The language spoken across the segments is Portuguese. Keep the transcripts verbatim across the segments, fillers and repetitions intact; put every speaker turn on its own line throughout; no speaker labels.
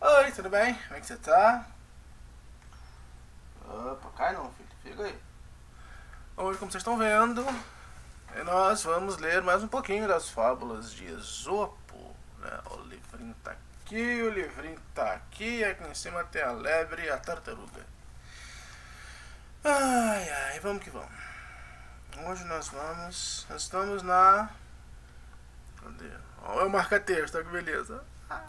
Oi, tudo bem? Como é que você tá? Opa, cai não, filho. Fica aí. Hoje, como vocês estão vendo, nós vamos ler mais um pouquinho das fábulas de Esopo, né? O livrinho tá aqui, o livrinho tá aqui, aqui em cima tem a lebre e a tartaruga. Ai, ai, vamos que vamos. Hoje nós vamos... Nós estamos na... Cadê? Olha o marca-texto, olha que beleza.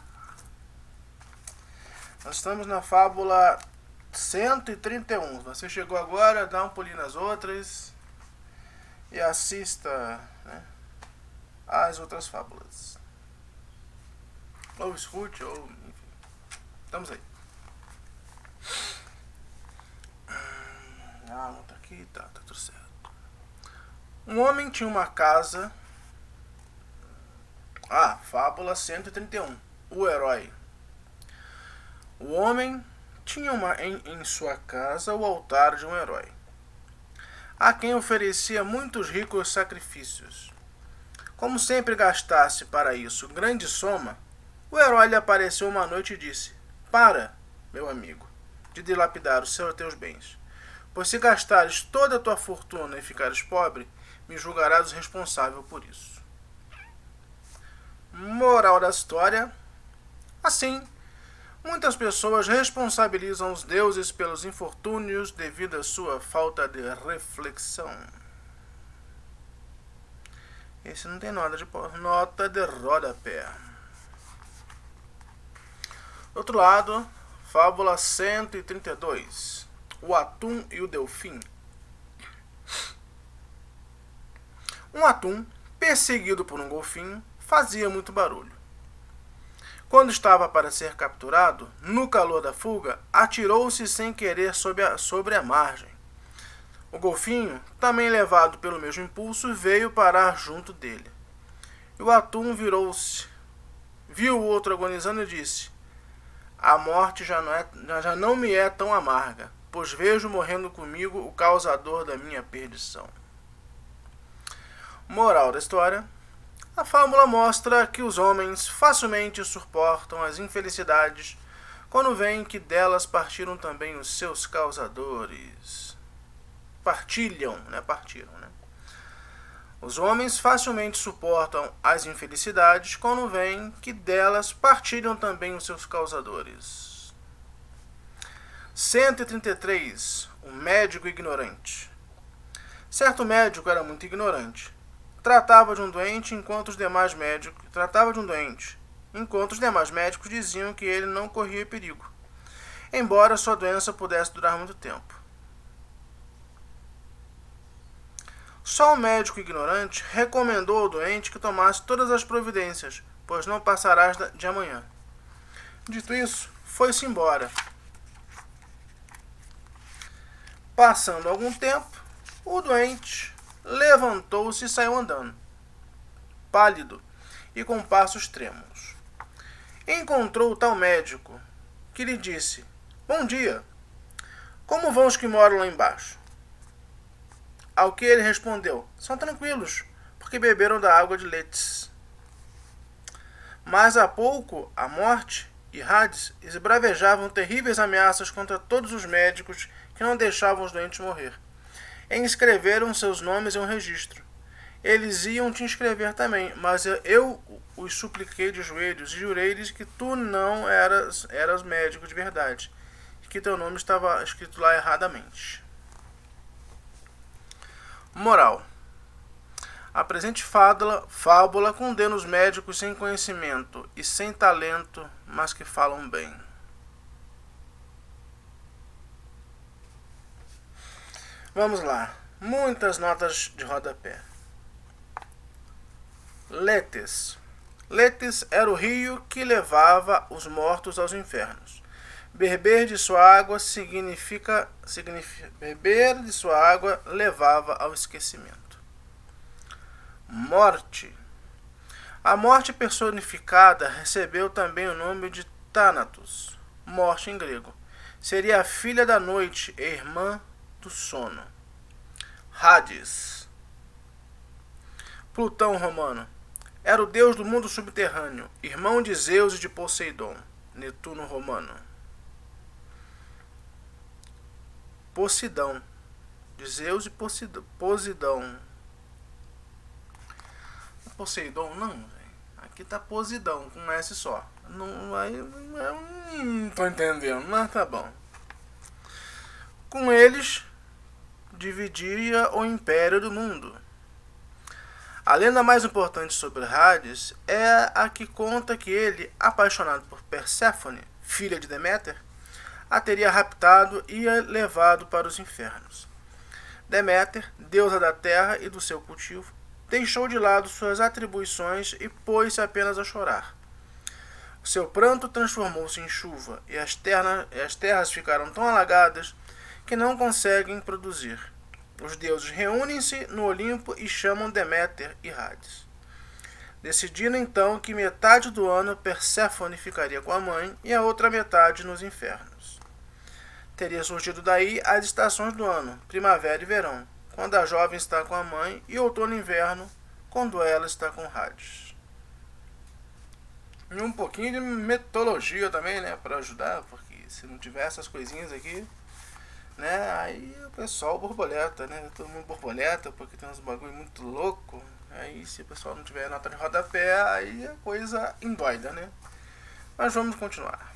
Nós estamos na fábula cento e trinta e um. Você chegou agora, dá um pulinho nas outras e assista, né, as outras fábulas. Ou escute, ou enfim. Estamos aí. Ah, não tá aqui, tá, tá tudo certo. Um homem tinha uma casa. Ah, fábula cento e trinta e um. O herói. O homem tinha uma, em, em sua casa o altar de um herói, a quem oferecia muitos ricos sacrifícios. Como sempre gastasse para isso grande soma, o herói lhe apareceu uma noite e disse: Para, meu amigo, de dilapidar os seus teus bens, pois se gastares toda a tua fortuna e ficares pobre, me julgarás responsável por isso. Moral da história: assim, muitas pessoas responsabilizam os deuses pelos infortúnios devido à sua falta de reflexão. Esse não tem nota de, nota de rodapé. Do outro lado, fábula cento e trinta e dois. O atum e o delfim. Um atum, perseguido por um golfinho, fazia muito barulho. Quando estava para ser capturado, no calor da fuga, atirou-se sem querer sobre a, sobre a margem. O golfinho, também levado pelo mesmo impulso, veio parar junto dele. E o atum virou-se, viu o outro agonizando e disse: A morte já não, é, já não me é tão amarga, pois vejo morrendo comigo o causador da minha perdição. Moral da história: a fábula mostra que os homens facilmente suportam as infelicidades quando veem que delas partiram também os seus causadores. Partilham, né? Partiram, né? Os homens facilmente suportam as infelicidades quando veem que delas partilham também os seus causadores. cento e trinta e três. Um médico ignorante. Certo médico era muito ignorante. Tratava de um doente enquanto os demais médicos tratava de um doente, enquanto os demais médicos diziam que ele não corria perigo, embora sua doença pudesse durar muito tempo. Só o médico ignorante recomendou ao doente que tomasse todas as providências, pois não passarás de amanhã. Dito isso, foi-se embora. Passando algum tempo, o doente levantou-se e saiu andando, pálido e com passos trêmulos. Encontrou o tal médico, que lhe disse: Bom dia, como vão os que moram lá embaixo? Ao que ele respondeu: São tranquilos, porque beberam da água de Letes. Mas há pouco a morte e Hades esbravejavam terríveis ameaças contra todos os médicos que não deixavam os doentes morrer. Inscreveram seus nomes em um registro. Eles iam te inscrever também, mas eu os supliquei de joelhos e jurei-lhes que tu não eras, eras médico de verdade, e que teu nome estava escrito lá erradamente. Moral: a presente fábula, fábula condena os médicos sem conhecimento e sem talento, mas que falam bem. Vamos lá. Muitas notas de rodapé. Letes. Letes era o rio que levava os mortos aos infernos. Beber de sua água significa, significa beber de sua água levava ao esquecimento. Morte. A morte personificada recebeu também o nome de Thanatos, morte em grego. Seria a filha da noite e irmã do sono. Hades. Plutão romano. Era o deus do mundo subterrâneo, irmão de Zeus e de Poseidon. Netuno romano. Posidão, de Zeus e Posidão. Posidão. Poseidon, não, véio. Aqui tá Posidão, com um S só. Não, aí, não tô entendendo, mas tá bom. Com eles, dividia o império do mundo. A lenda mais importante sobre Hades é a que conta que ele, apaixonado por Perséfone, filha de Deméter, a teria raptado e levado para os infernos. Deméter, deusa da terra e do seu cultivo, deixou de lado suas atribuições e pôs-se apenas a chorar. O seu pranto transformou-se em chuva e as, terra, as terras ficaram tão alagadas que não conseguem produzir. Os deuses reúnem-se no Olimpo e chamam Deméter e Hades. Decidiram então que metade do ano Perséfone ficaria com a mãe e a outra metade nos infernos. Teria surgido daí as estações do ano, primavera e verão, quando a jovem está com a mãe, e outono e inverno, quando ela está com Hades. E um pouquinho de mitologia também, né, para ajudar, porque se não tiver essas coisinhas aqui, né, aí o pessoal borboleta, né, todo mundo borboleta, porque tem uns bagulho muito louco. Aí se o pessoal não tiver nota de rodapé, aí a coisa endoida, né. Mas vamos continuar.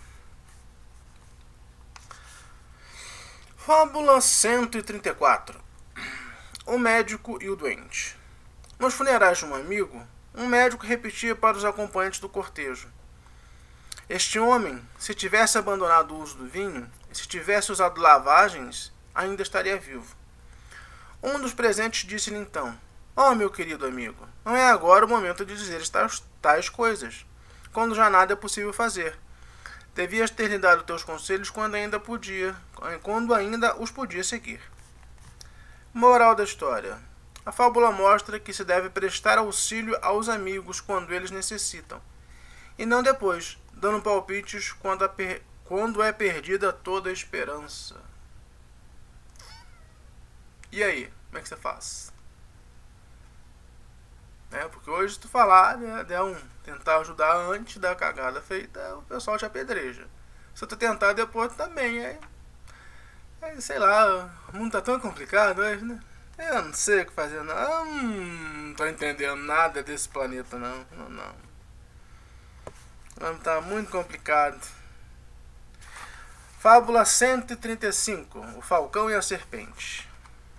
Fábula cento e trinta e quatro. O médico e o doente. Nos funerais de um amigo, um médico repetia para os acompanhantes do cortejo: este homem, se tivesse abandonado o uso do vinho, e se tivesse usado lavagens, ainda estaria vivo. Um dos presentes disse-lhe então: ó, meu querido amigo, não é agora o momento de dizer tais, tais coisas, quando já nada é possível fazer. Devias ter lhe dado teus conselhos quando ainda podia, quando ainda os podia seguir. Moral da história. A fábula mostra que se deve prestar auxílio aos amigos quando eles necessitam, e não depois, dando palpites quando, a per... quando é perdida toda a esperança. E aí, como é que você faz? É, porque hoje se tu falar, né, der um, tentar ajudar antes da cagada feita, o pessoal te apedreja. Se tu tentar depois também, aí, aí sei lá, o mundo tá tão complicado hoje, né? Eu não sei o que fazer, não. Eu não tô entendendo nada desse planeta, não. Não, não. Não, tá muito complicado. Fábula cento e trinta e cinco. O falcão e a serpente.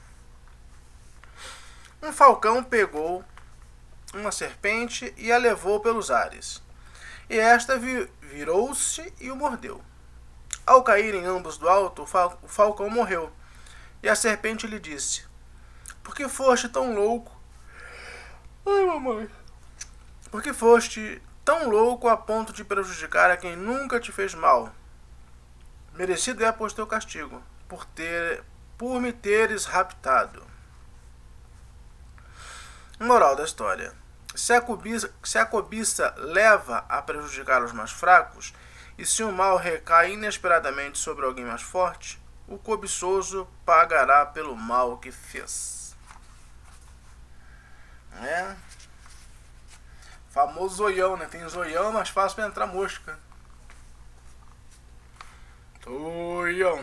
Um falcão pegou uma serpente e a levou pelos ares. E esta vi virou-se e o mordeu. Ao caírem ambos do alto, o, fal o falcão morreu. E a serpente lhe disse: por que foste tão louco? Ai, mamãe. Por que foste tão louco a ponto de prejudicar a quem nunca te fez mal? Merecido é, pois, teu castigo, por, ter, por me teres raptado. Moral da história. Se a, cobiça, se a cobiça leva a prejudicar os mais fracos, e se o mal recai inesperadamente sobre alguém mais forte, o cobiçoso pagará pelo mal que fez. É. Famoso zoião, né? Tem zoião, mas fácil pra entrar mosca. Zoião.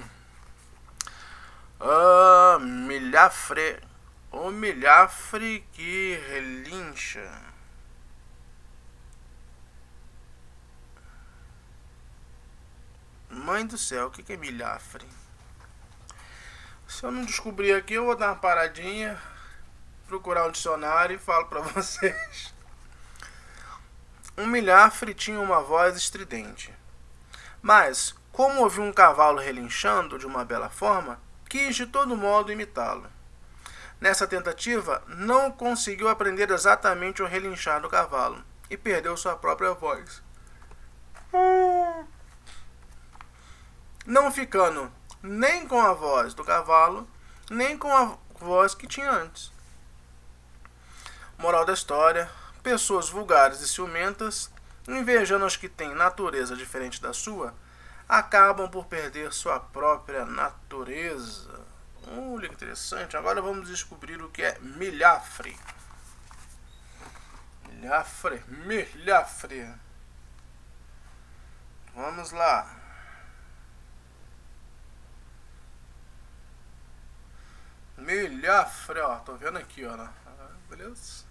Ah, milhafre. O milhafre que relincha. Mãe do céu, o que é milhafre? Se eu não descobrir aqui, eu vou dar uma paradinha, procurar um dicionário e falo pra vocês. Um milhafre tinha uma voz estridente, mas, como ouviu um cavalo relinchando de uma bela forma, quis de todo modo imitá-lo. Nessa tentativa, não conseguiu aprender exatamente o relinchar do cavalo e perdeu sua própria voz, não ficando nem com a voz do cavalo, nem com a voz que tinha antes. Moral da história: pessoas vulgares e ciumentas, invejando as que têm natureza diferente da sua, acabam por perder sua própria natureza. Olha que interessante. Agora vamos descobrir o que é milhafre. Milhafre, milhafre. Vamos vamos lá. Milhafre, ó, tô vendo aqui, ó, né? Beleza?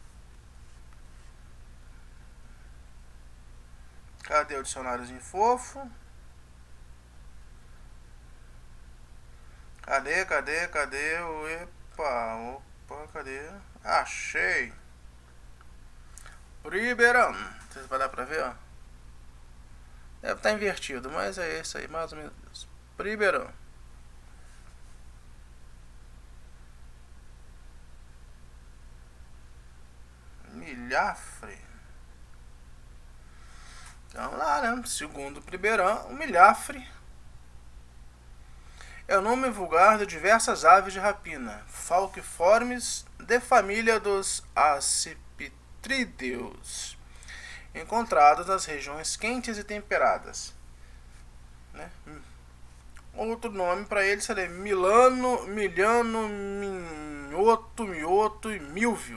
Cadê o dicionáriozinho fofo? Cadê, cadê, cadê o... Epa, opa, cadê? Achei! Pribeirão. Vocês vai dar pra ver, ó. Deve estar invertido, mas é isso aí, mais ou menos isso. Pribeirão. Milhafre. Vamos lá, né? Segundo Pribeirão, o milhafre é o nome vulgar de diversas aves de rapina, falciformes, de família dos acipitrídeos, encontrados nas regiões quentes e temperadas. Né? Outro nome para ele seria milano, milhano, minhoto, mioto e milvio.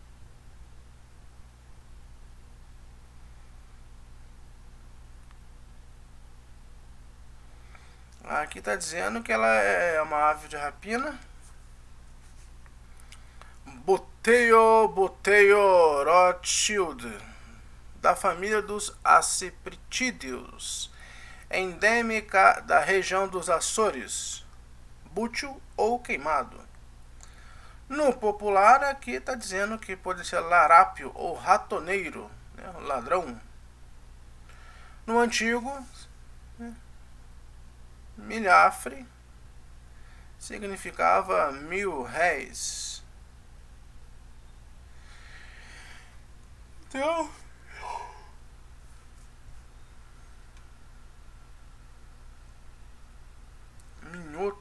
Aqui está dizendo que ela é uma ave de rapina. Buteio, Buteio Rothschild, da família dos accipitídeos, é endêmica da região dos Açores, bútil ou queimado. No popular, aqui está dizendo que pode ser larápio ou ratoneiro, né, ladrão. No antigo, né, milhafre significava mil réis. Então, minhoto.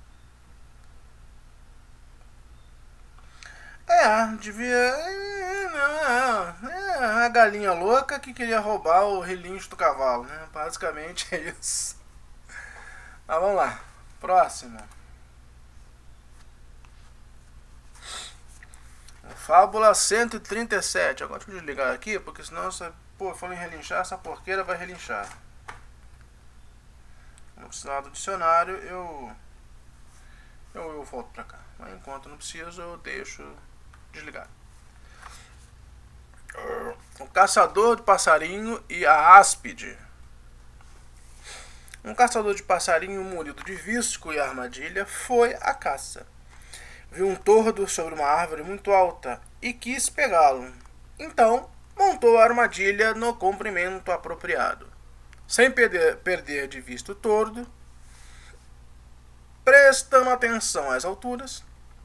É, devia. É a galinha louca que queria roubar o relincho do cavalo, né? Basicamente é isso. Mas vamos lá. Próximo. Fábula cento e trinta e sete. Agora deixa eu desligar aqui, porque senão, essa, pô, falando em relinchar, essa porqueira vai relinchar. Não precisar do dicionário, eu, eu, eu volto pra cá. Mas enquanto não preciso, eu deixo desligado. O caçador de passarinho e a áspide. Um caçador de passarinho munido de visco e armadilha foi à caça. Viu um tordo sobre uma árvore muito alta e quis pegá-lo. Então, montou a armadilha no comprimento apropriado. Sem perder, perder de vista o tordo, prestando atenção às alturas,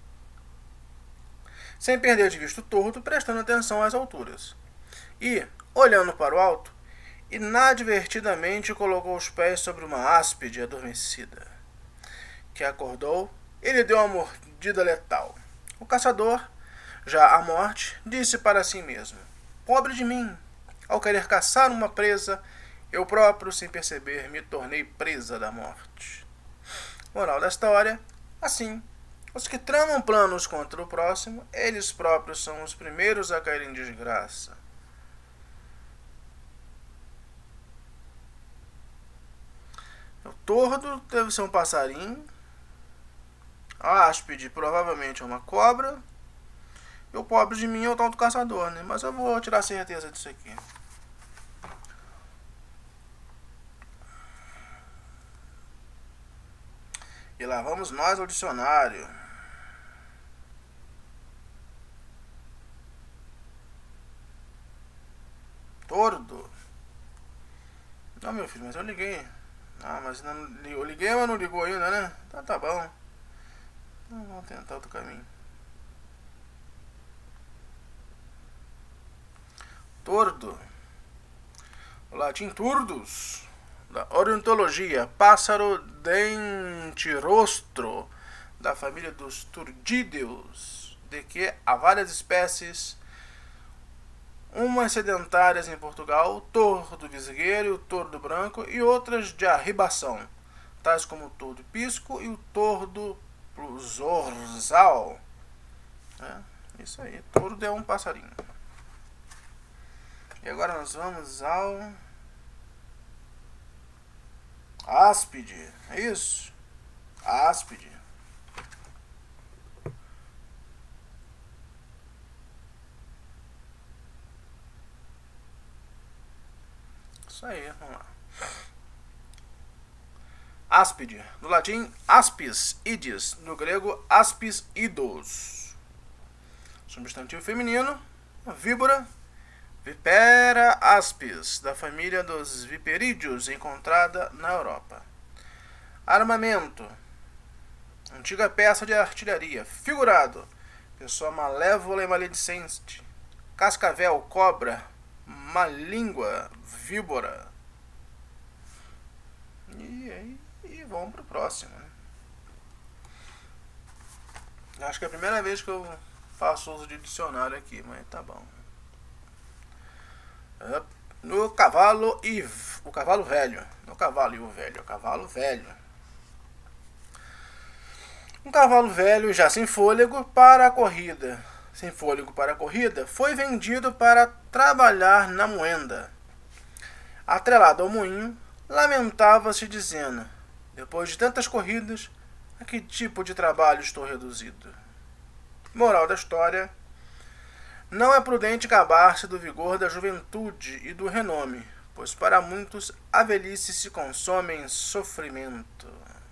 sem perder de vista o tordo, prestando atenção às alturas. E, olhando para o alto, inadvertidamente colocou os pés sobre uma áspide adormecida, que acordou e lhe deu uma mordida letal. O caçador, já à morte, disse para si mesmo: pobre de mim! Ao querer caçar uma presa, eu próprio, sem perceber, me tornei presa da morte. Moral da história: assim, os que tramam planos contra o próximo, eles próprios são os primeiros a cair em desgraça. O tordo deve ser um passarinho. A áspide provavelmente é uma cobra. E o pobre de mim é o tal do caçador, né? Mas eu vou tirar certeza disso aqui. E lá vamos nós ao dicionário. Tordo. Não, meu filho, mas eu liguei. Ah, mas não, eu liguei, mas não ligou ainda, né? Então tá bom. Então, vamos tentar outro caminho. Tordo. O latim turdus, da ornitologia, pássaro dentirostro, da família dos turdídeos, de que há várias espécies, umas sedentárias em Portugal, o tordo visgueiro, o tordo branco e outras de arribação, tais como o tordo pisco e o tordo zorzal. É, isso aí, tordo é um passarinho. E agora nós vamos ao Áspide, é isso? Áspide. Isso aí, vamos lá. Áspide, do latim aspis, idis, no grego aspis idos. Substantivo feminino, víbora, Vipera aspis, da família dos viperídeos, encontrada na Europa. Armamento, antiga peça de artilharia. Figurado, pessoa malévola e maledicente. Cascavel, cobra, malíngua, víbora. E aí, e vamos pro próximo, né? Acho que é a primeira vez que eu faço uso de dicionário aqui, mas tá bom. No cavalo e o cavalo velho. No cavalo e o velho. O cavalo velho. Um cavalo velho já sem fôlego para a corrida. Sem fôlego para a corrida, foi vendido para trabalhar na moenda. Atrelado ao moinho, lamentava-se dizendo: depois de tantas corridas, a que tipo de trabalho estou reduzido? Moral da história: não é prudente gabar-se do vigor da juventude e do renome, pois para muitos a velhice se consome em sofrimento.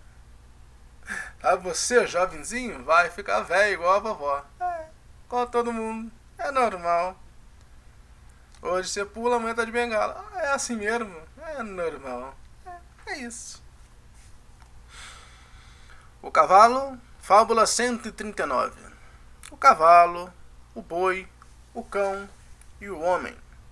A você, jovenzinho, vai ficar velho igual a vovó. É, igual todo mundo. É normal. Hoje você pula, amanhã tá de bengala. Ah, é assim mesmo. É normal. É, é isso. O cavalo, fábula cento e trinta e nove. O cavalo, o boi, o cão e o homem.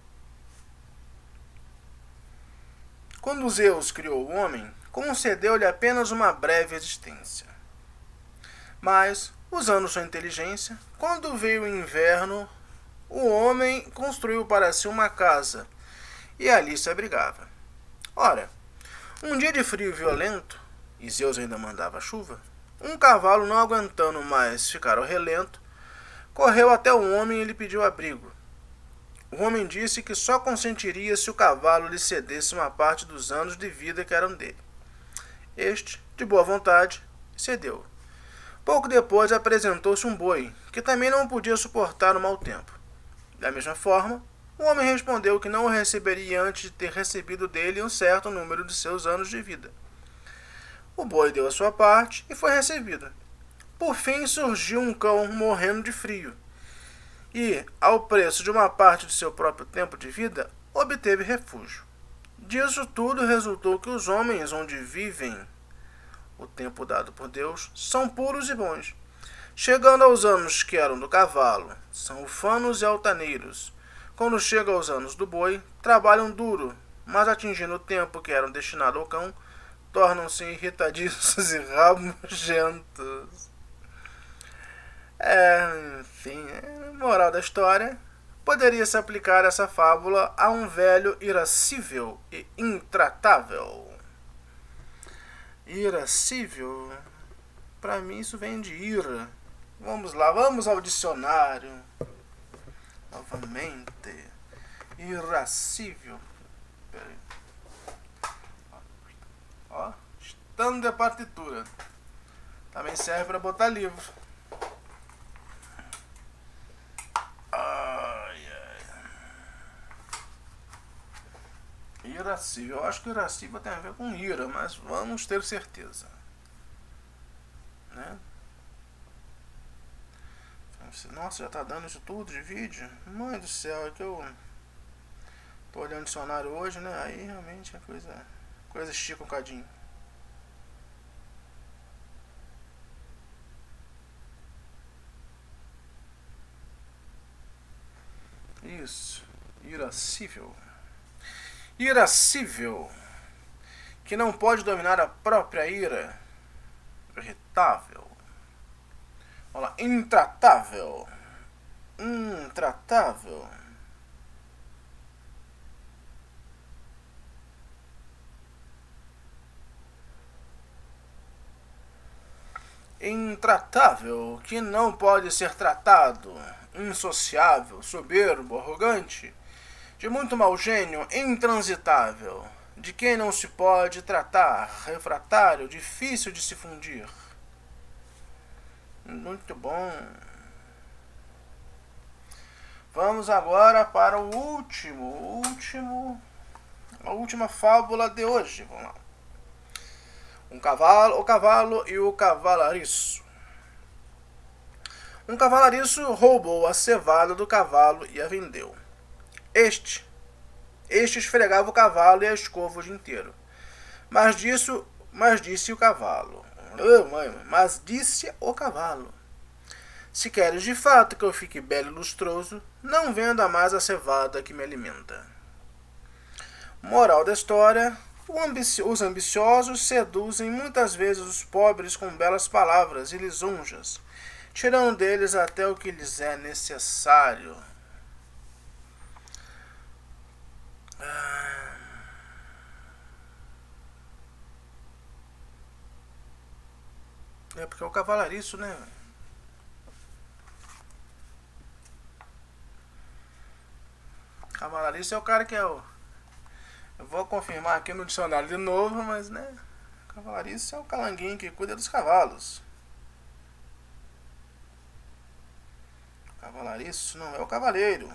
Quando Zeus criou o homem, concedeu-lhe apenas uma breve existência. Mas, usando sua inteligência, quando veio o inverno, o homem construiu para si uma casa e ali se abrigava. Ora, um dia de frio violento, e Zeus ainda mandava chuva, um cavalo, não aguentando mais ficar ao relento, correu até o homem e lhe pediu abrigo. O homem disse que só consentiria se o cavalo lhe cedesse uma parte dos anos de vida que eram dele. Este, de boa vontade, cedeu. Pouco depois apresentou-se um boi, que também não podia suportar o mau tempo. Da mesma forma, o homem respondeu que não o receberia antes de ter recebido dele um certo número de seus anos de vida. O boi deu a sua parte e foi recebido. Por fim surgiu um cão morrendo de frio, e, ao preço de uma parte de seu próprio tempo de vida, obteve refúgio. Disso tudo resultou que os homens onde vivem o tempo dado por Deus são puros e bons. Chegando aos anos que eram do cavalo, são ufanos e altaneiros. Quando chegam aos anos do boi, trabalham duro, mas atingindo o tempo que eram destinados ao cão, tornam-se irritadiços e rabugentos. É, enfim, moral da história: poderia-se aplicar essa fábula a um velho irascível e intratável. Irascível? Para mim isso vem de ira. Vamos lá, vamos ao dicionário. Novamente. Irascível. Pera aí. Ó, estando de partitura. Também serve para botar livro. Irascível. Eu acho que irascível tem a ver com ira, mas vamos ter certeza. Né? Nossa, já tá dando isso tudo de vídeo? Mãe do céu, é que eu tô olhando o dicionário hoje, né? Aí realmente a coisa, coisa estica um cadinho. Isso. Irascível. Irascível, que não pode dominar a própria ira. Irritável. Olha lá, intratável. Intratável. Intratável, que não pode ser tratado. Insociável, soberbo, arrogante, de muito mau gênio, intransitável. de quem não se pode tratar, refratário, difícil de se fundir. Muito bom. Vamos agora para o último, último, a última fábula de hoje. Vamos lá. Um cavalo, o cavalo e o cavalariço. Um cavalariço roubou a cevada do cavalo e a vendeu. Este, este esfregava o cavalo e a escova o dia inteiro. Mas disso, mas disse o cavalo. Oh, mãe, mas disse o cavalo: se queres de fato que eu fique belo e lustroso, não venda mais a cevada que me alimenta. Moral da história: os ambiciosos seduzem muitas vezes os pobres com belas palavras e lisonjas, tirando deles até o que lhes é necessário. É porque é o cavalariço, né? Cavalariço é o cara que é o... Eu vou confirmar aqui no dicionário de novo, mas né... Cavalariço é o calanguinho que cuida dos cavalos. Cavalariço não é o cavaleiro.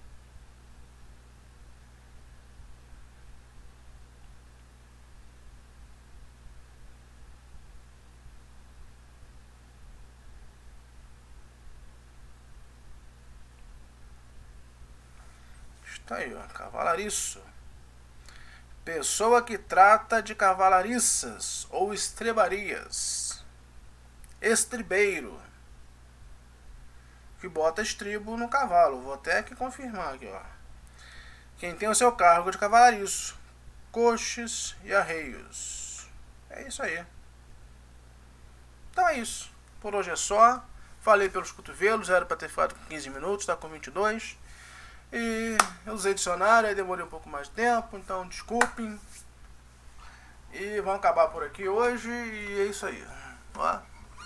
Está aí, ó, cavalariço. Pessoa que trata de cavalariças ou estrebarias. Estribeiro, que bota estribo no cavalo. Vou até aqui confirmar aqui, ó. Quem tem o seu cargo de cavalariço, coches e arreios. É isso aí. Então é isso. Por hoje é só. Falei pelos cotovelos, era para ter ficado com quinze minutos, está com vinte e dois. E eu usei dicionário, aí demorei um pouco mais de tempo, então desculpem. E vamos acabar por aqui hoje, e é isso aí. Ó.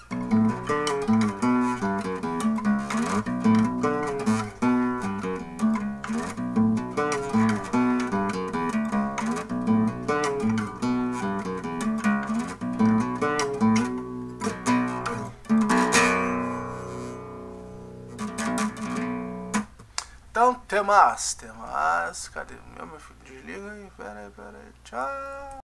Então, tem mais, tem mais. Cadê? Meu filho, desliga aí. Pera aí, pera aí. Tchau.